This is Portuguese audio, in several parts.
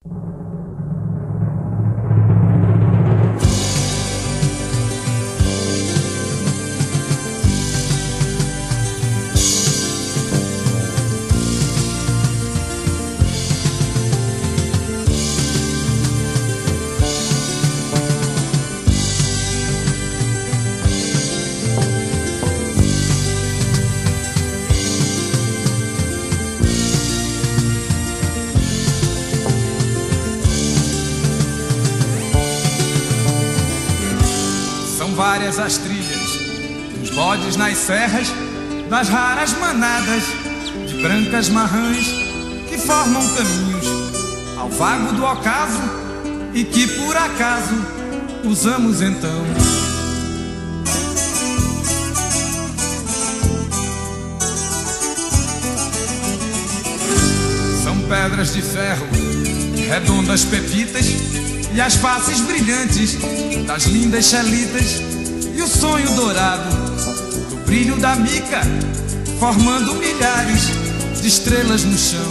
Várias as trilhas, os bodes nas serras, das raras manadas de brancas marrãs que formam caminhos ao vago do ocaso e que por acaso usamos então. São pedras de ferro, redondas pepitas e as faces brilhantes das lindas xelitas e o sonho dourado do brilho da mica, formando milhares de estrelas no chão.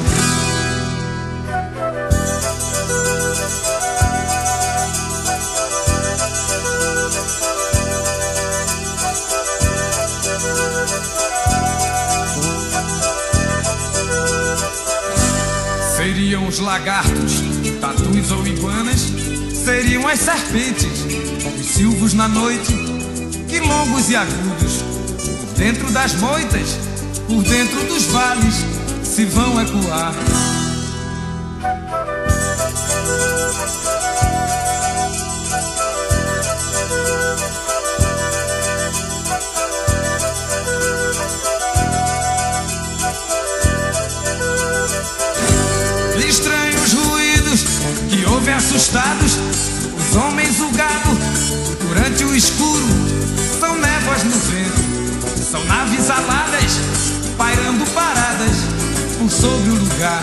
Seriam os lagartos, tatus ou iguanas, seriam as serpentes, os silvos na noite, que longos e agudos, por dentro das moitas, por dentro dos vales, se vão ecoar. Estranhos ruídos que ouvem assustados os homens, o gado, durante o escuro. São névoas no vento, são naves aladas, pairando paradas por sobre o lugar.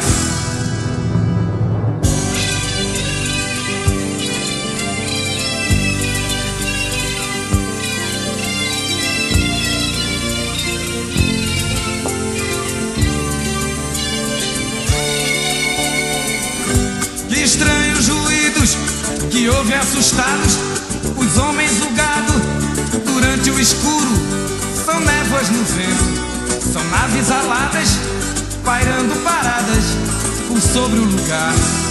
Que estranhos ruídos que ouvem assustados os homens, o gado, durante o escuro. São névoas no vento, são naves aladas, pairando paradas por sobre o lugar.